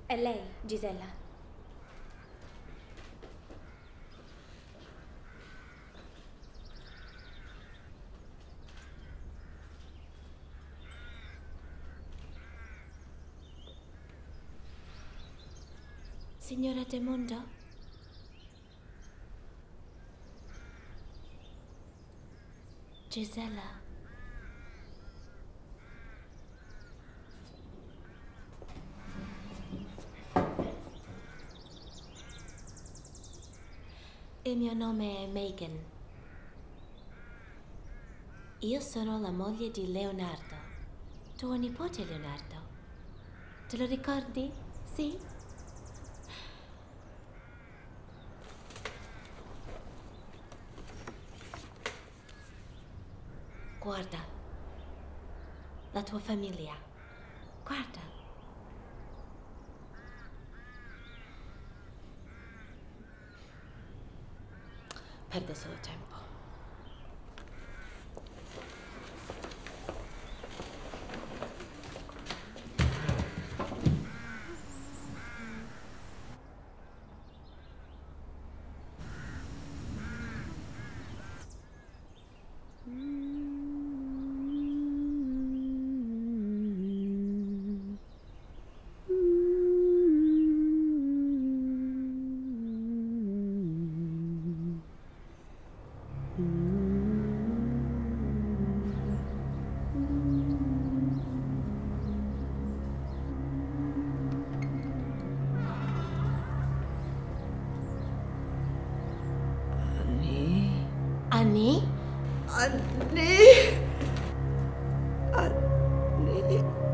È lei, Gisella. Signora De Mondo? Gisella. Il mio nome è Megan. Io sono la moglie di Leonardo, tuo nipote Leonardo. Te lo ricordi? Sì? Guarda, la tua famiglia. Guarda. Perdo solo tempo. Annie? Annie? Annie? Annie?